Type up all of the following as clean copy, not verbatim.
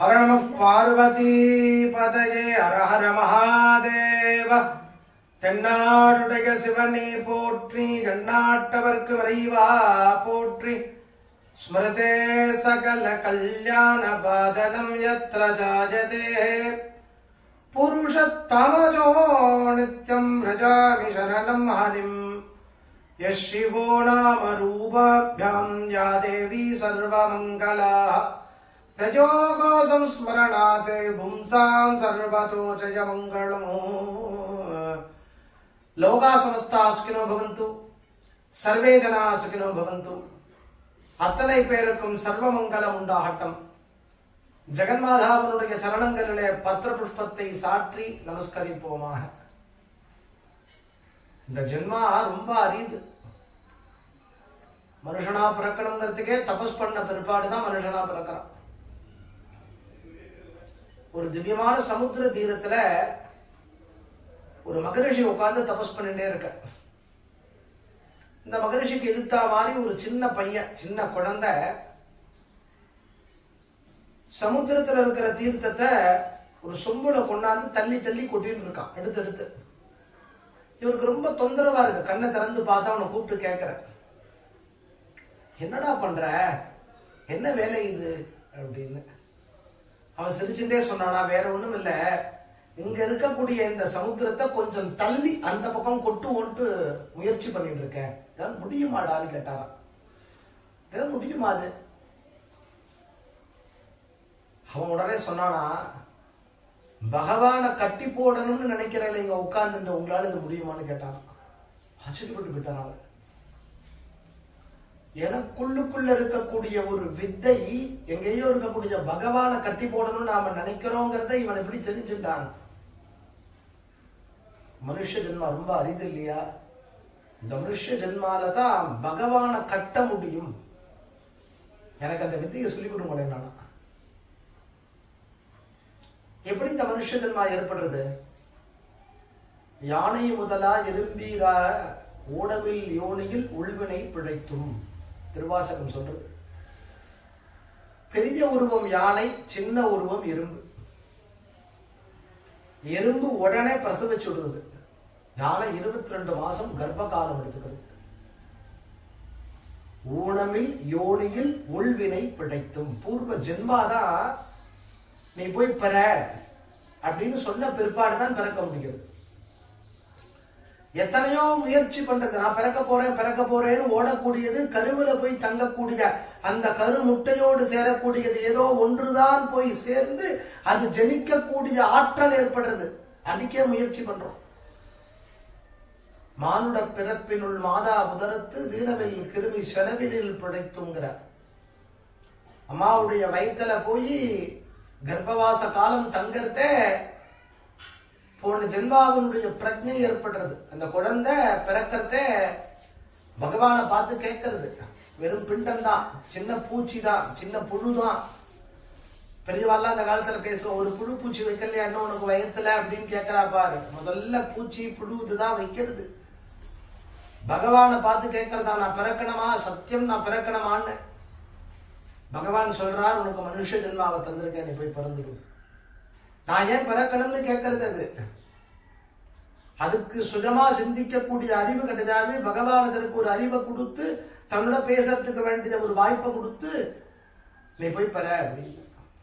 हर नमः पार्वती पतये हर हर महादेव தென்னாடுடைய சிவனே போற்றி எந்நாட்டவர்க்கு இறைவா போற்றி ஸ்மிருதே சகல கல்யாண பாஜனம் யத்ர ஜாயதே புருஷத்தமஜோ நித்யம் ரஜாமி சரணம் ஹரிம் யஸ் சிவோ நாம ரூபாभ्याम् யா தேவி சர்வமங்களா तजोगो संस्मरणाते पुंसां सर्वतो जयमंगलम् लोका समस्ता सुखिनो भवन्तु सर्वे जना सुखिनो भवन्तु அத்தனை பேருக்கும் சர்வமங்கலம் உண்டாகட்டும். ஜெகன்மாதாவனுடைய சரணங்களிலே பத்திர புஷ்பத்தை சாற்றி நமஸ்கரிப்போமாக. இந்த ஜென்மா ரொம்ப அரிது. மனுஷனா பிறக்கணுங்கிறதுக்கே தபஸ் பண்ண பிற்பாடுதான் மனுஷனா பிறக்கிறான். ஒரு திவ்யமான சமுத்திர தீரத்துல ஒரு மகரிஷி உட்கார்ந்து தபஸ் பண்ணிட்டே இருக்க. இந்த மகரிஷிக்கு எதிர்த்தா மாதிரி ஒரு சின்ன பையன், சின்ன குழந்தை சமுத்திரத்துல இருக்கிற தீர்த்தத்தை ஒரு சொம்புல கொண்டாந்து தள்ளி தள்ளி கொட்டிட்டு இருக்கான் எடுத்து. இவருக்கு ரொம்ப தொந்தரவா இருக்கு. கண்ணை திறந்து பார்த்தா அவனை கூப்பிட்டு கேட்கிற, என்னடா பண்ற, என்ன வேலை இது அப்படின்னு. அவன் சிரிச்சுட்டே சொன்னானா, வேற ஒண்ணும் இல்ல, இங்க இருக்கக்கூடிய இந்த சமுத்திரத்தை கொஞ்சம் தள்ளி அந்த பக்கம் கொட்டு ஓட்டு முயற்சி பண்ணிட்டு இருக்கேன், ஏதாவது முடியுமாடான்னு கேட்டாராம். ஏதாவது முடியுமா அது? அவன் உடனே சொன்னானா, பகவான கட்டி போடணும்னு நினைக்கிறேன் இங்க உட்கார்ந்துட்டு, உங்களால இது முடியுமான்னு கேட்டான். ஆச்சரியப்பட்டு விட்டான் அவன். எனக்குள்ளுக்குள்ள இருக்கக்கூடிய ஒரு வித்தை எங்கேயோ இருக்கக்கூடிய பகவான கட்டி போடணும்னு நாம நினைக்கிறோங்கிறத இவன் எப்படி தெரிஞ்சுட்டான்? மனுஷ ஜென்மா ரொம்ப அரிது இல்லையா? இந்த மனுஷ ஜென்மாலதான் பகவான கட்ட முடியும். எனக்கு அந்த வித்தையை சொல்லிக் கொடுங்க. நானா எப்படி இந்த மனுஷ ஜென்மா ஏற்படுறது? யானை முதலா எறும்பீரா ஓடவில் யோனியில் உள்வினை பிழைத்தும் திருவாசகம் சொல்றது. பெரிய உருவம் யானை, சின்ன உருவம் எறும்பு. எறும்பு உடனே பிரசவிச்சுடுறது. யானை 22 மாசம் கர்ப்ப காலம் எடுத்துக்கிறது. ஊனமில் யோனியில் உள்வினை பிழைத்தும், பூர்வ ஜென்மாதான் நீ போய் பெற அப்படின்னு சொன்ன பிற்பாடுதான் பிறக்க முடிகிறது. எத்தனையோ முயற்சி பண்றது, நான் பிறக்க போறேன்னு ஓடக்கூடியது, கருவில போய் தங்கக்கூடிய அந்த கரு முட்டையோடு சேரக்கூடியது ஏதோ ஒன்றுதான் போய் சேர்ந்து அது ஜனிக்கக்கூடிய ஆற்றல் ஏற்படுறது. அன்னைக்கே முயற்சி பண்றோம். மானுட பிறப்பினுள் மாதா உதரத்து தீனவில் கிருமி செலவினில் பிழைத்துங்கிற அம்மாவுடைய வயிற்றுல போய் கர்ப்பவாச காலம் தங்கறத போன ஜென்மாவனுடைய பிரஜை ஏற்படுறது. அந்த குழந்தை பிறக்கிறத பகவானை பார்த்து கேட்கறது. வெறும் பிண்டம் தான், சின்ன பூச்சி தான், சின்ன புழுதான். பெரியவாள்லாம் அந்த காலத்துல பேசுவோம், ஒரு புழு பூச்சி வைக்கலையா என்ன உனக்கு வயத்துல அப்படின்னு கேட்கிறா பாரு. முதல்ல பூச்சி புழு இதுதான் வைக்கிறது. பகவானை பார்த்து கேட்கறதா, நான் பிறக்கணுமா, சத்தியம் நான் பிறக்கணுமான்னு. பகவான் சொல்றார், உனக்கு மனுஷ ஜென்மாவை தந்திருக்கேன், நீ போய் பிறந்துடு. நான் ஏன் பிறக்கணும்னு கேட்கறது. அதுக்கு சுஜமா சிந்திக்கக்கூடிய அறிவு கிடையாது. பகவான் அதற்கு ஒரு அறிவை கொடுத்து, தன்னோட பேசுறதுக்கு வேண்டிய ஒரு வாய்ப்பை கொடுத்து, நீ போய் பெற அப்படின்னு.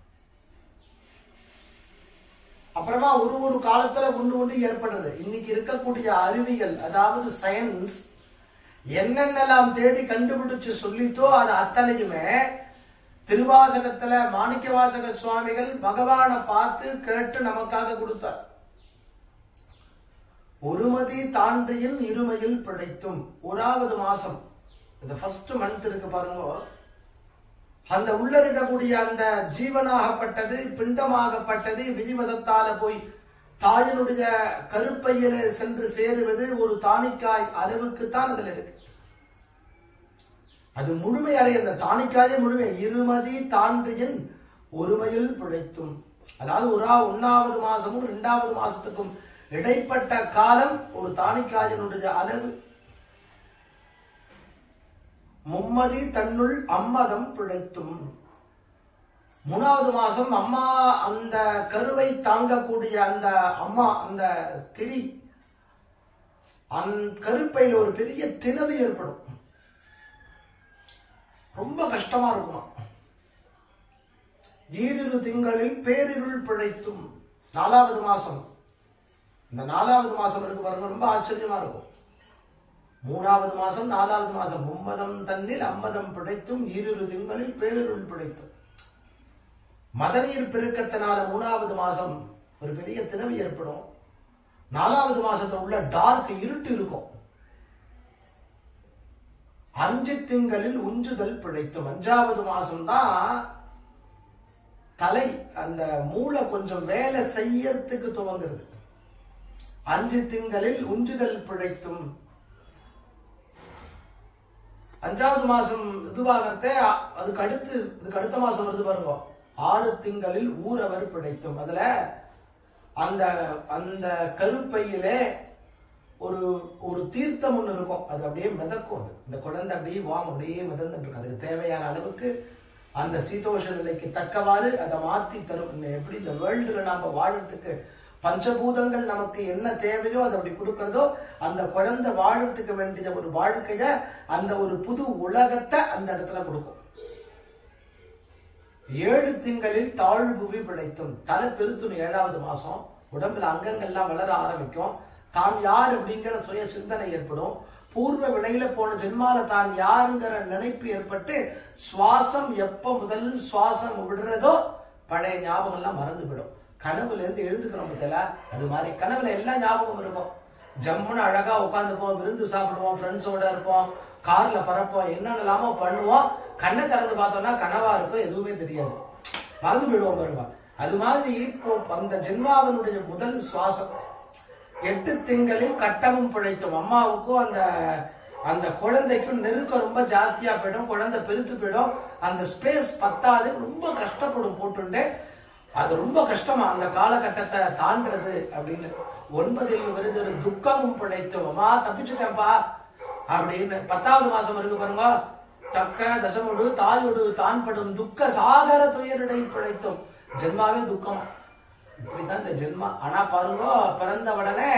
அப்புறமா ஒரு காலத்துல ஒண்ணு ஏற்படுறது. இன்னைக்கு இருக்கக்கூடிய அறிவியல், அதாவது சயின்ஸ் என்னென்னலாம் தேடி கண்டுபிடிச்சு சொல்லித்தோ அது அத்தனையுமே திருவாசகத்துல மாணிக்கவாசக சுவாமிகள் பகவானை பார்த்து கேட்டு நமக்காக கொடுத்தார். ஒருமதி தாண்டியின் இருமையில் பிழைத்தும், 1வது மாசம், இந்த ஃபர்ஸ்ட் மந்த் இருக்கு பாருங்க, அந்த உள்ள இருக்கக்கூடிய அந்த ஜீவனாகப்பட்டது, பிண்டமாகப்பட்டது விதிவசத்தால போய் தாயினுடைய கருப்பையில சென்று சேருவது ஒரு தானிக்காய் அளவுக்குத்தான் அதுல இருக்கு. அது முழுமை அடைய, அந்த தானிக்காயே முழுமை. இருமதி தாண்டியின் ஒருமையில் பிழைத்தும், அதாவது 1வது மாசமும் 2வது மாசத்துக்கும் இடைப்பட்ட காலம் ஒரு தானிக்காயினுடைய அளவு. மும்மதி தன்னுள் அம்மதம் பிழைத்தும், 3வது மாசம் அம்மா அந்த கருவை தாங்கக்கூடிய அந்த அம்மா அந்த ஸ்திரீ அந்த கருப்பையில் ஒரு பெரிய திணவு ஏற்படும். ரொம்ப கஷ்டமா இருக்குமா. 2 திங்களில் பேரிருள் பிழைத்தும் 4வது மாசம். இந்த 4வது மாசம் இருக்கு பாருங்க, ரொம்ப ஆச்சரியமா இருக்கும். 3வது மாசம் 4வது மாசம் 9 தன்னில் 50 பிழைத்தும் 2 திங்களில் பேரிருள் பிழைத்தும். மதநீர் பெருக்கத்தினால 3வது மாசம் ஒரு பெரிய திணவு ஏற்படும். 4வது மாசத்துல உள்ள டார்க் இருட்டு இருக்கும். 5 திங்களில் உஞ்சுதல் பிழைத்தும். 5வது மாசம் தான் தலை அந்த மூளை கொஞ்சம் வேலை செய்யறதுக்கு துவங்குறது. 5 திங்களில் உஞ்சுதல் பிழைத்தும். 5வது மாசம் இதுவாகத்தே அதுக்கு அடுத்த மாசம் வருது பாருங்க, 6 திங்களில் ஊரவர் பிழைத்தும். அதுல அந்த அந்த கருப்பையிலே ஒரு தீர்த்தம் ஒண்ணு இருக்கும். அது அப்படியே மிதக்கும். அது இந்த குழந்தை அப்படியே அப்படியே மிதந்துட்டு இருக்கும். அதுக்கு தேவையான அளவுக்கு அந்த சீதோஷ நிலைக்கு தக்கவாறு அதை மாத்தி தரும். எப்படி இந்த வேர்ல்டுல நாம வாழறதுக்கு பஞ்சபூதங்கள் நமக்கு என்ன தேவையோ அதை அப்படி கொடுக்கறதோ, அந்த குழந்தை வாழறதுக்கு வேண்டிய ஒரு வாழ்க்கைய அந்த ஒரு புது உலகத்தை அந்த இடத்துல கொடுக்கும். 7 திங்களில் தாழ்புவி பிழைத்தும். தலை பெருத்தும். 7வது மாசம் உடம்புல அங்கங்கள்லாம் வளர ஆரம்பிக்கும். தான் யார் அப்படிங்கிற சுய சிந்தனை ஏற்படும். பூர்வ வினையில போன ஜென்மால தான் யாருங்கிற நினைப்பு ஏற்பட்டு சுவாசம் எப்ப முதல் சுவாசம் விடுறதோ பழைய ஞாபகம் எல்லாம் மறந்து விடும். கனவுல இருந்து எழுந்துக்கிறோம் பத்தில, அது மாதிரி கனவுல எல்லா ஞாபகம் இருக்கும். ஜம்முன்னு அழகா உட்காந்துப்போம், விருந்து சாப்பிடுவோம், ஃப்ரெண்ட்ஸோட இருப்போம், கார்ல பறப்போம், என்னென்னலாமோ பண்ணுவோம். கண்ணை திறந்து பார்த்தோம்னா கனவா இருக்கும், எதுவுமே தெரியாது, மறந்து விடுவோம் பாருங்க. அது மாதிரி இப்போ அந்த ஜென்மாவனுடைய முதல் சுவாசம் 8 திங்களில் கட்டமும் பிழைத்தும். அம்மாவுக்கும் அந்த அந்த குழந்தைக்கும் நெருக்கம் ரொம்ப ஜாஸ்தியா போயிடும். குழந்தை பெருத்து போயிடும். அந்த ஸ்பேஸ் பத்தாது, ரொம்ப கஷ்டப்படும் போட்டுண்டு. அது ரொம்ப கஷ்டமா அந்த காலகட்டத்தை தாண்டது அப்படின்னு. 9 வருது துக்கமும் பிழைத்தும். அம்மா தப்பிச்சுட்டேன்ப்பா அப்படின்னு. 10வது மாசம் இருக்கு பாருங்க, தக்க தசமுடு தாயோடு தான் படும் துக்க சாகர துயரிடை பிழைத்தும். ஜென்மாவே துக்கம். இப்படிதான் இந்த ஜென்மா. ஆனா பாருங்க, பிறந்த உடனே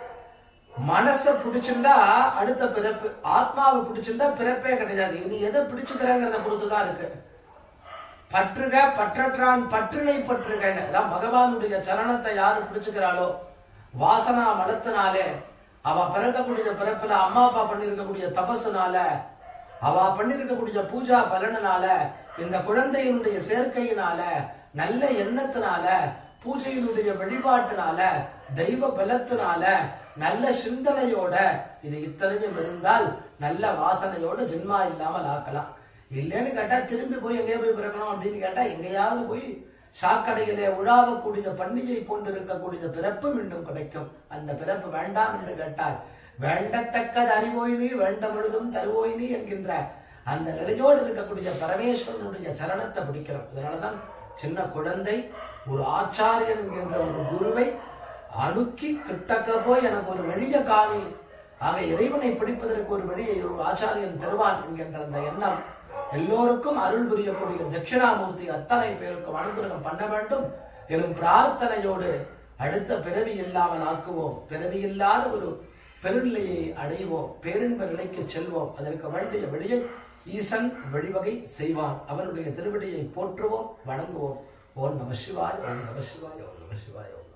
மனசை பிடிச்சிருந்தா அடுத்த பிறப்பு, ஆத்மாவை பிடிச்சிருந்தா பிறப்பே கிடையாது. இனி எதை பிடிச்சுக்கிறேங்கிறத பொறுத்துதான் இருக்கு. பற்றுக பற்றற்றான் பற்றினை பற்றுக. பகவானுடைய சரணத்தை யாரு பிடிச்சுக்கிறாளோ, வாசனா மலத்தினாலே, அவ பிறக்கக்கூடிய பிறப்புல அம்மா அப்பா பண்ணிருக்கக்கூடிய தபசுனால, அவ பண்ணிருக்கக்கூடிய பூஜா பலனால, இந்த குழந்தையினுடைய சேர்க்கையினால, நல்ல எண்ணத்தினால, பூஜையினுடைய வழிபாட்டினால, தெய்வ பலத்தினால, நல்ல சிந்தனையோட இது இத்தனையும் இருந்தால் நல்ல வாசனையோட ஜென்மா இல்லாமல் ஆக்கலாம். இல்லைன்னு கேட்டா திரும்பி போய் எங்கேயோ போய் பிறக்கணும் அப்படின்னு கேட்டா எங்கேயாவது போய் சாக்கடையிலே உழாவக்கூடிய பண்டிகை போன்று இருக்கக்கூடிய பிறப்பு மீண்டும் கிடைக்கும். அந்த பிறப்பு வேண்டாம் என்று கேட்டால் வேண்டத்தக்கது அறிவோய் நீ வேண்டமுழுதும் தருவோய் நீ என்கின்ற அந்த நிலையோடு இருக்கக்கூடிய பரமேஸ்வரனுடைய சரணத்தை பிடிக்கிறோம். அதனாலதான் சின்ன குழந்தை ஒரு ஆச்சாரியன் என்கின்ற ஒரு குருவை அணுக்கி கிட்டக்க போய் எனக்கு ஒரு வழிய காமி, ஆக இறைவனை பிடிப்பதற்கு ஒரு வழியை ஒரு ஆச்சாரியன் தருவான் என்கின்ற அந்த எண்ணம் எல்லோருக்கும் அருள் புரியக்கூடிய தட்சிணாமூர்த்தி அத்தனை பேருக்கும் அனுகிரகம் பண்ண வேண்டும் எனும் பிரார்த்தனையோடு அடுத்த பிறவி இல்லாமல் ஆக்குவோம். பிறவி இல்லாத ஒரு பெருநிலையை அடைவோம், பேரின்ப நிலைக்கு செல்வோம். அதற்கு வேண்டிய வழியை ஈசன் வழிவகை செய்வான். அவனுடைய திருவடியை போற்றுவோம், வணங்குவோம். ஓம் நம சிவாய, ஓம் நம சிவாய, ஓம் நம சிவாய.